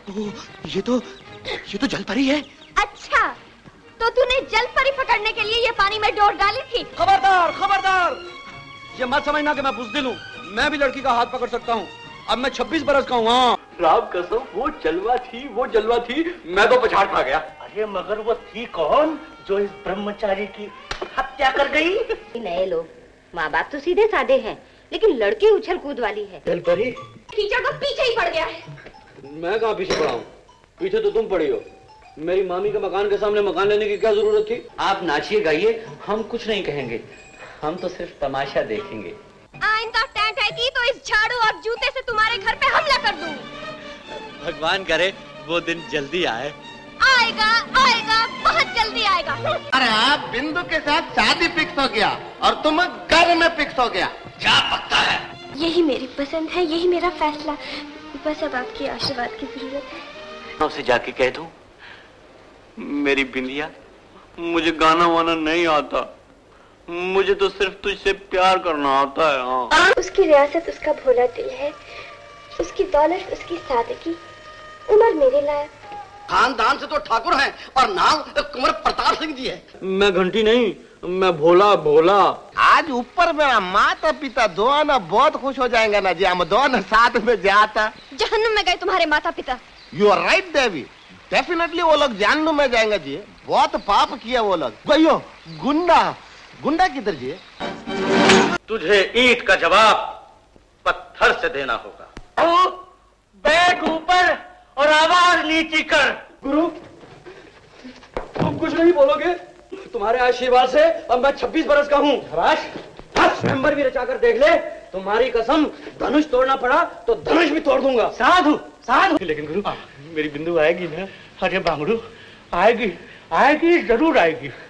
ये तो जल परी है। अच्छा, तो तूने जल परी पकड़ने के लिए ये पानी में डोर डाली थी? खबरदार खबरदार, ये मत समझना कि मैं बुज़दिल हूँ। मैं भी लड़की का हाथ पकड़ सकता हूँ। अब मैं 26 बरस का हूँ। हाँ राम कसम, वो जलवा थी, मैं तो पछाड़ खा गया। अरे मगर वो थी कौन जो इस ब्रह्मचारी की हत्या कर गई? नए लोग, माँ बाप तो सीधे साधे हैं, लेकिन लड़की उछल कूद वाली है। जल परी कीचड़ तो पीछे ही पड़ गया है। मैं कहाँ पीछे पड़ा हूँ? पीछे तो तुम पड़ी हो। मेरी मामी के मकान के सामने मकान लेने की क्या जरूरत थी? आप नाचिए गाइए, हम कुछ नहीं कहेंगे, हम तो सिर्फ तमाशा देखेंगे। आइंदा टैंक है की तो इस झाड़ू और जूते से तुम्हारे घर पे हमला कर दूं। भगवान करे वो दिन जल्दी आए। आएगा आएगा, बहुत जल्दी आएगा। अरे आप बिंदु के साथ शादी फिक्स हो गया और तुम घर में फिक्स हो गया। क्या पता है? यही मेरी पसंद है, यही मेरा फैसला। बस अब आपकी आशीर्वाद की जरूरत है। उसे जाके कह दूं, मेरी बिंदिया, मुझे गाना वाना नहीं आता, मुझे तो सिर्फ तुझसे प्यार करना आता है। हाँ। उसकी रियासत उसका भोला दिल है, उसकी दौलत उसकी सादगी, उम्र मेरे लायक। खानदान से तो ठाकुर हैं और नाम कुंवर प्रताप सिंह जी है। मैं घंटी नहीं, मैं भोला भोला। आज ऊपर मेरा माता पिता दोनों बहुत खुश हो जाएंगे ना जी, हम दोनों साथ में जाता। जहन्नुम में गए तुम्हारे माता पिता। You are right Devi, definitely वो लोग जहन्नुम में जाएंगे जी। बहुत पाप किया वो लोग। भैया गुंडा किधर जी? तुझे ईंट का जवाब पत्थर से देना होगा। बैठ ऊपर और आवाज नीची कर। गुरु, तुम कुछ नहीं बोलोगे? तुम्हारे आशीर्वाद से अब मैं 26 बरस का हूँ। स्वयंवर भी रचा कर देख ले। तुम्हारी कसम, धनुष तोड़ना पड़ा तो धनुष भी तोड़ दूंगा। साधु साधु। लेकिन गुरु, मेरी बिंदु आएगी ना? अरे बांगड़ू, आएगी जरूर आएगी।